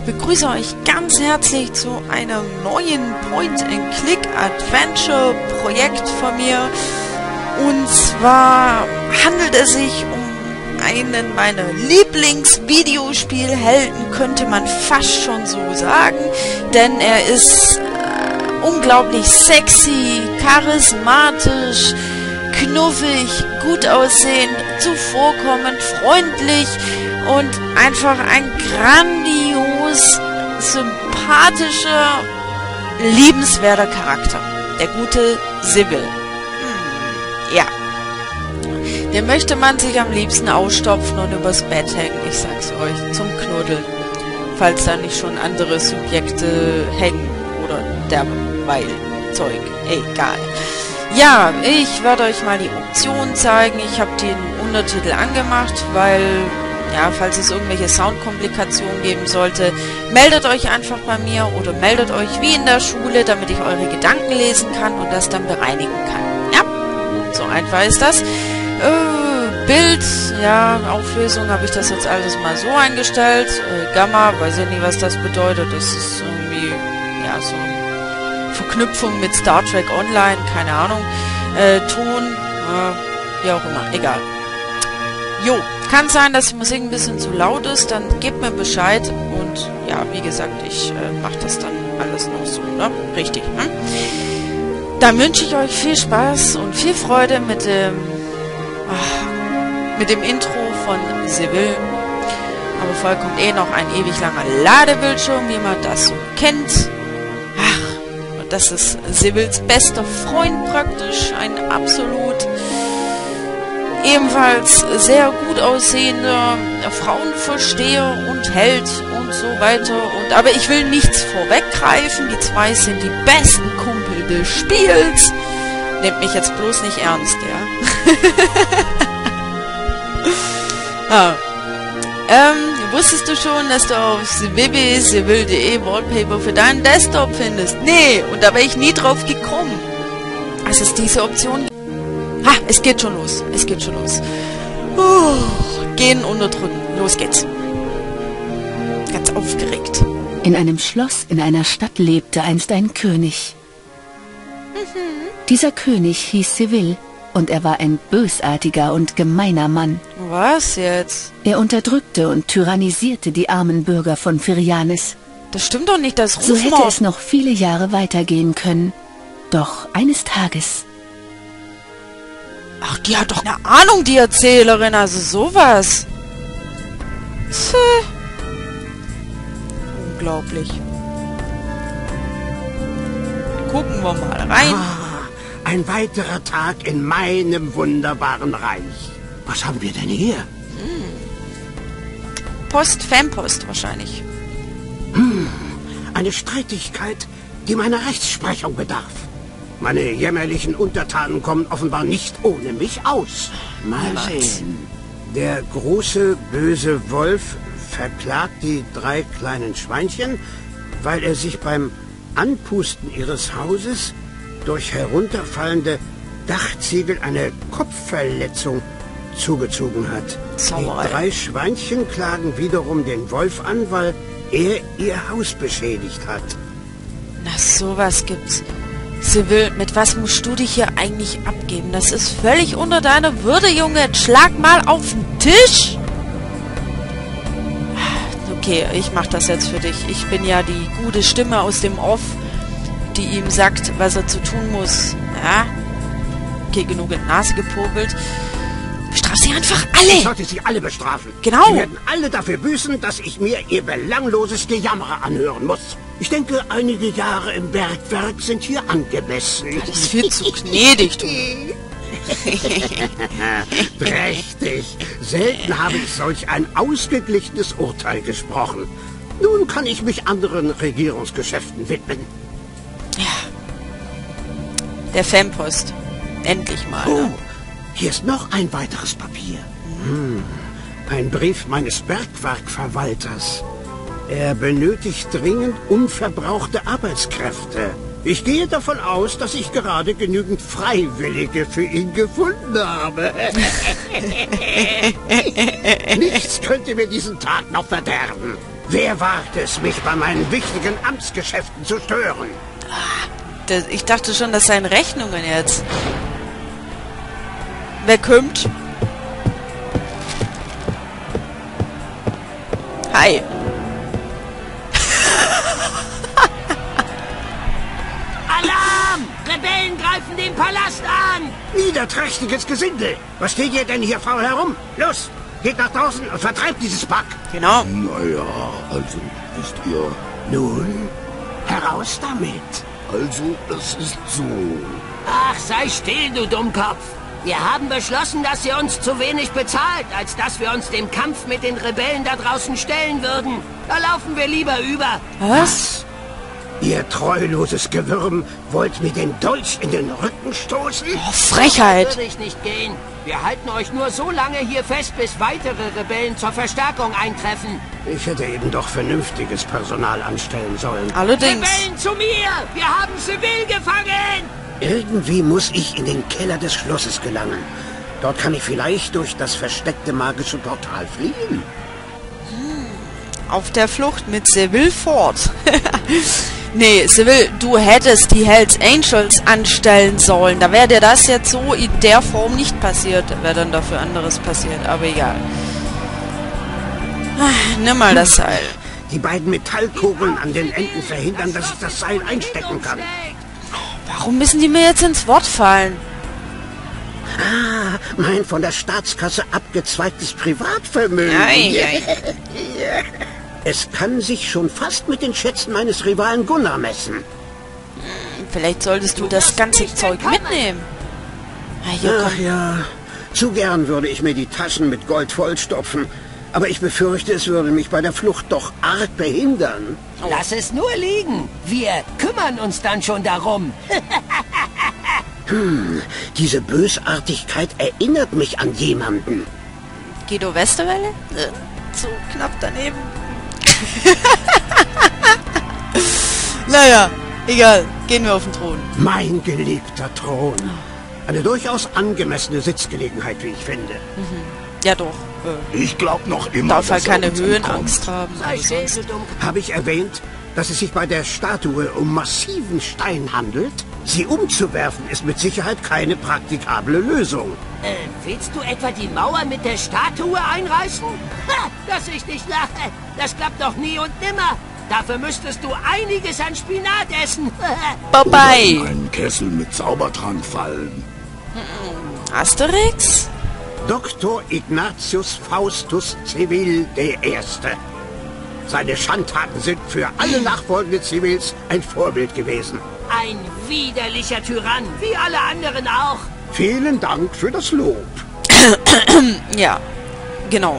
begrüße euch ganz herzlich zu einem neuen Point-and-Click-Adventure-Projekt von mir. Und zwar handelt es sich um einen meiner Lieblings-Videospielhelden, könnte man fast schon so sagen. Denn er ist unglaublich sexy, charismatisch, knuffig, gut aussehend, zuvorkommend, freundlich und einfach ein grandios sympathischer, liebenswerter Charakter. Der gute Sybil. Ja. Den möchte man sich am liebsten ausstopfen und übers Bett hängen, ich sag's euch, zum Knuddeln. Falls da nicht schon andere Subjekte hängen oder derweil Zeug. Egal. Ja, ich werde euch mal die Optionen zeigen. Ich habe den Untertitel angemacht, weil, ja, falls es irgendwelche Soundkomplikationen geben sollte, meldet euch einfach bei mir oder meldet euch wie in der Schule, damit ich eure Gedanken lesen kann und das dann bereinigen kann. Ja, so einfach ist das. Bild, ja, Auflösung habe ich das jetzt alles mal so eingestellt. Gamma, weiß ich nicht, was das bedeutet. Das ist irgendwie, ja, so eine Verknüpfung mit Star Trek Online, keine Ahnung. Ton, wie auch immer, egal. Jo, kann sein, dass die Musik ein bisschen zu laut ist, dann gebt mir Bescheid. Und ja, wie gesagt, ich mache das dann alles noch so, ne? Richtig, ne? Dann wünsche ich euch viel Spaß und viel Freude mit dem Intro von Sybil. Aber vorher kommt noch ein ewig langer Ladebildschirm, wie man das so kennt. Ach, und das ist Sybils bester Freund praktisch. Ein absolut ebenfalls sehr gut aussehender Frauenversteher und Held und so weiter. Aber ich will nichts vorweggreifen. Die zwei sind die besten Kumpel des Spiels. Nehmt mich jetzt bloß nicht ernst, ja. Wusstest du schon, dass du auf www.sybil.de Wallpaper für deinen Desktop findest? Nee, und da wäre ich nie drauf gekommen. Als es diese Option... Ha, es geht schon los. Es geht schon los. Gehen, unterdrücken. Los geht's. Ganz aufgeregt. In einem Schloss in einer Stadt lebte einst ein König. Dieser König hieß Sybil. Und er war ein bösartiger und gemeiner Mann. Was jetzt? Er unterdrückte und tyrannisierte die armen Bürger von Firianis. Das stimmt doch nicht, das So hätte es noch viele Jahre weitergehen können. Doch eines Tages... Ach, die hat doch eine Ahnung, die Erzählerin, also sowas. Unglaublich. Gucken wir mal rein. Ein weiterer Tag in meinem wunderbaren Reich. Was haben wir denn hier? Post, Fanpost wahrscheinlich. Eine Streitigkeit, die meiner Rechtsprechung bedarf. Meine jämmerlichen Untertanen kommen offenbar nicht ohne mich aus. Mal sehen. Der große, böse Wolf verklagt die 3 kleinen Schweinchen, weil er sich beim Anpusten ihres Hauses durch herunterfallende Dachziegel eine Kopfverletzung zugezogen hat. Sauerei. Die 3 Schweinchen klagen wiederum den Wolf an, weil er ihr Haus beschädigt hat. Na, sowas gibt's. Sybil, mit was musst du dich hier eigentlich abgeben? Das ist völlig unter deiner Würde, Junge. Jetzt schlag mal auf den Tisch. Okay, ich mach das jetzt für dich. Ich bin ja die gute Stimme aus dem Off, die ihm sagt, was er zu tun muss. Ja? Okay, genug in die Nase gepopelt. Bestraf sie einfach alle! Ich sollte sie alle bestrafen. Genau. Sie werden alle dafür büßen, dass ich mir ihr belangloses Gejammer anhören muss. Ich denke, einige Jahre im Bergwerk sind hier angemessen. Das ist viel zu gnädig, du. Prächtig. Selten habe ich solch ein ausgeglichenes Urteil gesprochen. Nun kann ich mich anderen Regierungsgeschäften widmen. Ja. Der Fanpost. Endlich mal. Oh, Ne? hier ist noch ein weiteres Papier. Ein Brief meines Bergwerkverwalters. Er benötigt dringend unverbrauchte Arbeitskräfte. Ich gehe davon aus, dass ich gerade genügend Freiwillige für ihn gefunden habe. Nichts könnte mir diesen Tag noch verderben. Wer wagt es, mich bei meinen wichtigen Amtsgeschäften zu stören? Ich dachte schon, das seien Rechnungen jetzt. Wer kommt? Hi. Alarm! Rebellen greifen den Palast an! Niederträchtiges Gesindel! Was steht ihr denn hier faul herum? Los, geht nach draußen und vertreibt dieses Pack! Genau. Naja, also, wisst ihr, Nun, heraus damit! also, das ist so. Ach, sei still, du Dummkopf! Wir haben beschlossen, dass ihr uns zu wenig bezahlt, als dass wir uns dem Kampf mit den Rebellen da draußen stellen würden. Da laufen wir lieber über. Was? Ihr treuloses Gewürm wollt mir den Dolch in den Rücken stoßen? Oh, Frechheit. Würde ich nicht gehen. Wir halten euch nur so lange hier fest, bis weitere Rebellen zur Verstärkung eintreffen. Ich hätte eben doch vernünftiges Personal anstellen sollen. Allerdings. Rebellen zu mir! Wir haben Seville gefangen! Irgendwie muss ich in den Keller des Schlosses gelangen. Dort kann ich vielleicht durch das versteckte magische Portal fliehen. Auf der Flucht mit Seville fort. Nee, Seville, du hättest die Hells Angels anstellen sollen. Da wäre dir das jetzt so in der Form nicht passiert. Da wäre dann dafür anderes passiert, aber egal. Nimm mal das Seil. Die beiden Metallkugeln an den Enden verhindern, dass ich das Seil einstecken kann. Warum müssen die mir jetzt ins Wort fallen? Ah, mein von der Staatskasse abgezweigtes Privatvermögen. Ei. Es kann sich schon fast mit den Schätzen meines Rivalen Gunnar messen. Vielleicht solltest du das ganze Zeug mitnehmen. Ah, hier, Ach ja, zu gern würde ich mir die Taschen mit Gold vollstopfen. Aber ich befürchte, es würde mich bei der Flucht doch arg behindern. Lass es nur liegen. Wir kümmern uns dann schon darum. Diese Bösartigkeit erinnert mich an jemanden. Guido Westerwelle? So knapp daneben. Naja, egal. Gehen wir auf den Thron. Mein geliebter Thron. Eine durchaus angemessene Sitzgelegenheit, wie ich finde. Ja doch. Ich glaube noch immer, Darf halt dass er keine uns Höhenangst haben. Sei Aber still, sonst. du Dummkopf. Habe ich erwähnt, dass es sich bei der Statue um massiven Stein handelt? Sie umzuwerfen ist mit Sicherheit keine praktikable Lösung. Willst du etwa die Mauer mit der Statue einreißen? Ha, dass ich nicht lache. Das klappt doch nie und nimmer. Dafür müsstest du einiges an Spinat essen. Vorbei. in einen Kessel mit Zaubertrank fallen. Asterix? Dr. Ignatius Faustus Civil I. Seine Schandtaten sind für alle nachfolgenden Civils ein Vorbild gewesen. Ein widerlicher Tyrann, wie alle anderen auch. Vielen Dank für das Lob. Ja, genau.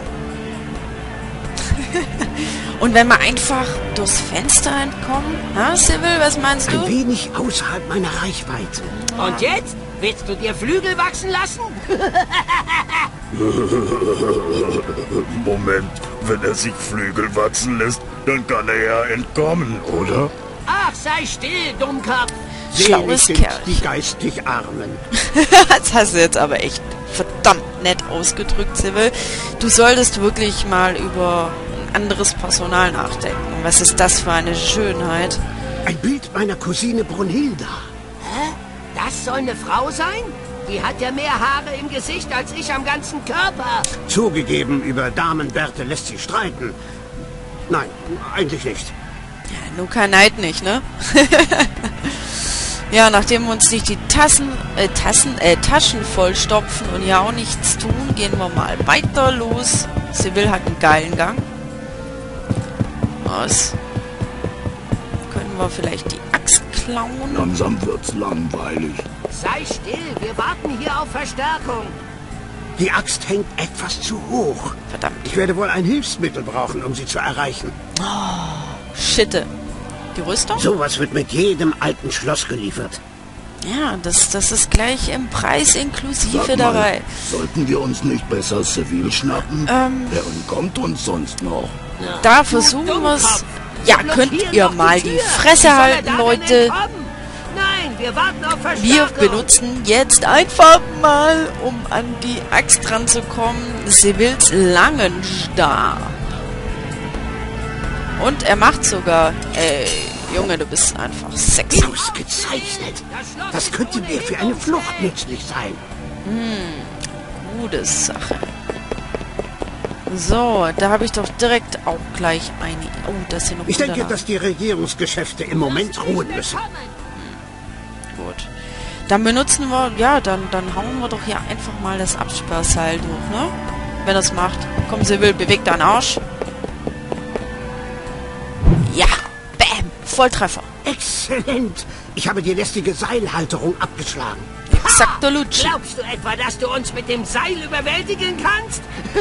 Und wenn wir einfach durchs Fenster entkommen? Ha, Seville, was meinst Ein du? wenig außerhalb meiner Reichweite. Und jetzt? Willst du dir Flügel wachsen lassen? Moment, wenn er sich Flügel wachsen lässt, dann kann er ja entkommen, oder? Ach, sei still, Dummkopf. Schlaues Selig sind Kerl. die geistig Armen. Das hast du jetzt aber echt verdammt nett ausgedrückt, Seville. Du solltest wirklich mal über ein anderes Personal nachdenken. Was ist das für eine Schönheit? Ein Bild meiner Cousine Brunhilda. Hä? Das soll eine Frau sein? Die hat ja mehr Haare im Gesicht als ich am ganzen Körper. Zugegeben, über Damenbärte lässt sich streiten. Nein, eigentlich nicht. Ja, nun kein Neid nicht, ne? Ja, nachdem wir uns nicht die Taschen vollstopfen und ja auch nichts tun, gehen wir mal weiter los. Seville hat einen geilen Gang. Was? Können wir vielleicht die Axt klauen? Langsam wird's langweilig. Sei still, wir warten hier auf Verstärkung. Die Axt hängt etwas zu hoch. Verdammt. Ich werde wohl ein Hilfsmittel brauchen, um sie zu erreichen. Schitte. Die Rüstung? Sowas wird mit jedem alten Schloss geliefert. Ja, das ist gleich im Preis inklusive Sag mal, dabei. sollten wir uns nicht besser Seville schnappen? Der entkommt uns sonst noch. Da versuchen wir es. Ja, könnt ihr mal die Fresse halten, Leute. Nein, wir warten auf Wir Verstärkung. benutzen jetzt einfach mal, um an die Axt ranzukommen, Sevilles langen Stab. Und er macht sogar... Junge, du bist einfach sexy. Ausgezeichnet. Das könnte mir für eine Flucht nützlich sein. Gute Sache. So, da habe ich doch direkt auch gleich eine... Oh, das hier noch Ich denke, Unterlagen. dass die Regierungsgeschäfte im Moment ruhen müssen. Gut. Dann benutzen wir... Ja, dann hauen wir doch hier einfach mal das Absperrseil durch, ne? Wenn das macht. Komm, Seville, beweg deinen Arsch. Ja, bam, Volltreffer. Exzellent. Ich habe die lästige Seilhalterung abgeschlagen. Exakto Lucci. Glaubst du etwa, dass du uns mit dem Seil überwältigen kannst?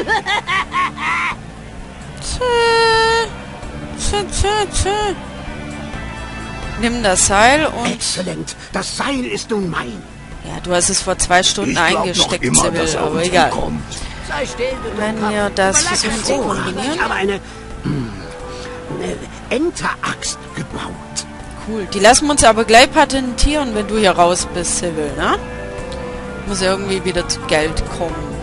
Nimm das Seil und... Exzellent. Das Seil ist nun mein. Ja, du hast es vor 2 Stunden Ich glaub noch eingesteckt, immer, dass Seville, er aber uns egal. entkommt. Sei still, du Wenn Dummkopf. wir das Überlass versuchen es zu mir. kombinieren. Ich habe eine Enteraxt gebaut. Cool. Die lassen wir uns aber gleich patentieren, wenn du hier raus bist, Seville, ne? Muss irgendwie wieder zu Geld kommen.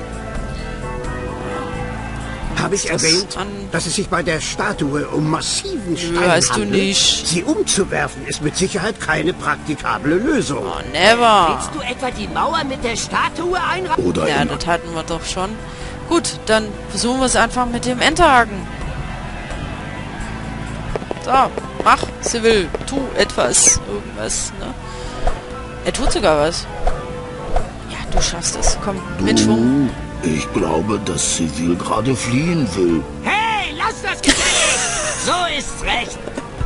Habe ich Das erwähnt, an- dass es sich bei der Statue um massiven Stein hast du handelt? nicht. Sie umzuwerfen ist mit Sicherheit keine praktikable Lösung. Oh, never. Willst du etwa die Mauer mit der Statue einreißen? Oder Ja, immer. das hatten wir doch schon. Gut, dann versuchen wir es einfach mit dem Enterhaken. So, mach, Seville, tu etwas. Irgendwas, ne? Er tut sogar was. Ja, du schaffst es. Komm, mit Schwung. Ich glaube, dass Seville gerade fliehen will. Hey, lass das gefälligst! So ist's recht.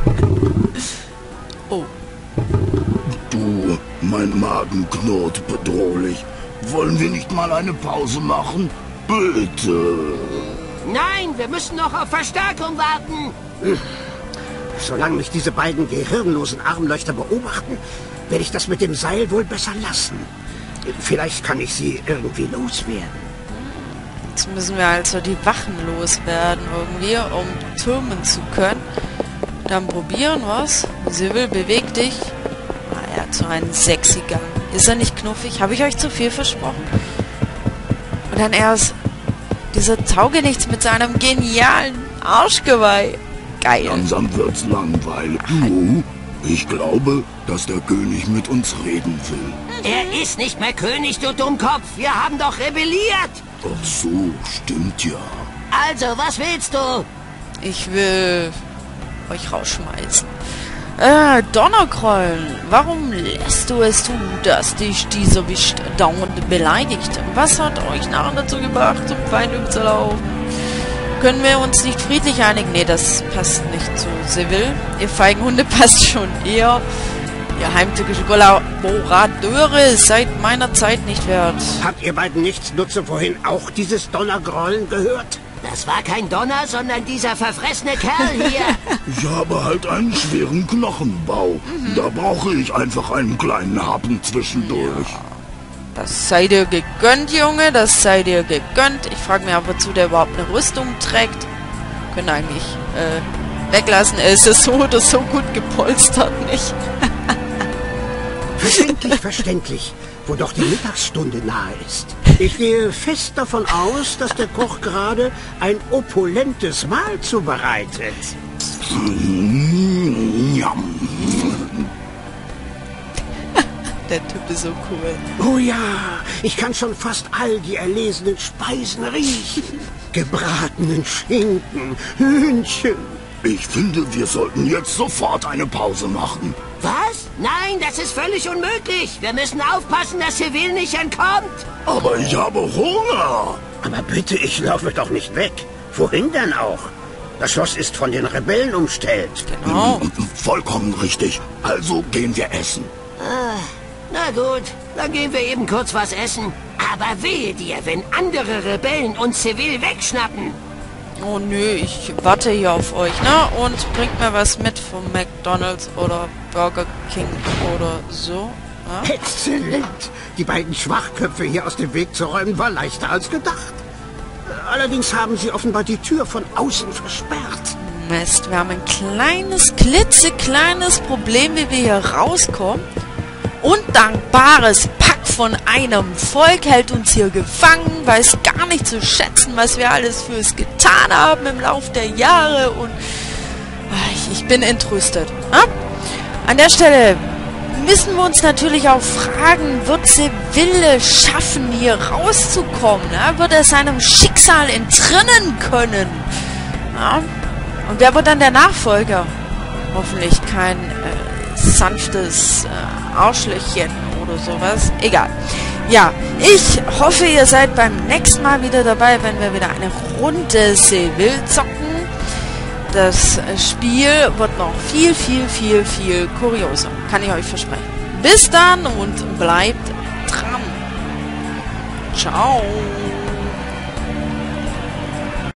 Oh, Du, mein Magen knurrt bedrohlich. Wollen wir nicht mal eine Pause machen? Bitte. Nein, wir müssen noch auf Verstärkung warten. Solange mich diese beiden gehirnlosen Armleuchter beobachten, werde ich das mit dem Seil wohl besser lassen. Vielleicht kann ich sie irgendwie loswerden. jetzt müssen wir also die Wachen loswerden irgendwie, um türmen zu können. Dann probieren wir's. Seville, beweg dich. Ah, er hat so einen sexy Gang. Ist er nicht knuffig? Habe ich euch zu viel versprochen? Und dann erst dieser Taugenichts mit seinem genialen Arschgeweih. Geil. Langsam wird's langweilig. Du, ich glaube, dass der König mit uns reden will. Er ist nicht mehr König, du Dummkopf. Wir haben doch rebelliert. Ach so, stimmt ja. Also, was willst du? Ich will euch rausschmeißen. Donnerkrollen, warum lässt du es zu, dass dich dieser Wicht dauernd beleidigt? Was hat euch nachher dazu gebracht, zum Feind überzulaufen? Können wir uns nicht friedlich einigen? Nee, das passt nicht zu Seville. Ihr feigen Hunde passt schon eher. Ihr heimtückische Kollaborateure seit meiner Zeit nicht wert. Habt ihr beiden Nichtsnutze vorhin auch dieses Donnergrollen gehört? Das war kein Donner, sondern dieser verfressene Kerl hier. Ich habe halt einen schweren Knochenbau. Da brauche ich einfach einen kleinen Happen zwischendurch. Das sei dir gegönnt, Junge, das sei dir gegönnt. Ich frage mich aber, wozu der überhaupt eine Rüstung trägt. Können eigentlich weglassen. Er ist ja so oder so gut gepolstert, nicht? Verständlich, verständlich, wo doch die Mittagsstunde nahe ist. Ich gehe fest davon aus, dass der Koch gerade ein opulentes Mahl zubereitet. Njam. Der Typ ist so cool. Oh ja, ich kann schon fast all die erlesenen Speisen riechen. Gebratenen Schinken, Hühnchen. Ich finde, wir sollten jetzt sofort eine Pause machen. Was? Nein, das ist völlig unmöglich. Wir müssen aufpassen, dass Seville nicht entkommt. Aber ich habe Hunger. Aber bitte, ich laufe doch nicht weg. Wohin denn auch? Das Schloss ist von den Rebellen umstellt. Genau. Vollkommen richtig. Also gehen wir essen. Na gut, dann gehen wir eben kurz was essen. Aber wehe dir, wenn andere Rebellen uns Seville wegschnappen. Oh nö, ich warte hier auf euch, ne? Und bringt mir was mit vom McDonald's oder Burger King oder so. Ja? Exzellent! Die beiden Schwachköpfe hier aus dem Weg zu räumen, war leichter als gedacht. Allerdings haben sie offenbar die Tür von außen versperrt. Mist, wir haben ein kleines, klitzekleines Problem, wie wir hier rauskommen. Undankbares Pack von einem Volk hält uns hier gefangen, weiß gar nicht zu schätzen, was wir alles fürs getan haben im Lauf der Jahre und ich bin entrüstet. Ja? An der Stelle müssen wir uns natürlich auch fragen, wird Seville schaffen, hier rauszukommen? Ja? Wird er seinem Schicksal entrinnen können? Ja? Und wer wird dann der Nachfolger? Hoffentlich kein sanftes Arschlöchchen oder sowas. Egal. Ja, ich hoffe, ihr seid beim nächsten Mal wieder dabei, wenn wir wieder eine Runde Seville zocken. Das Spiel wird noch viel, viel, viel, viel kurioser. Kann ich euch versprechen. Bis dann und bleibt dran. Ciao.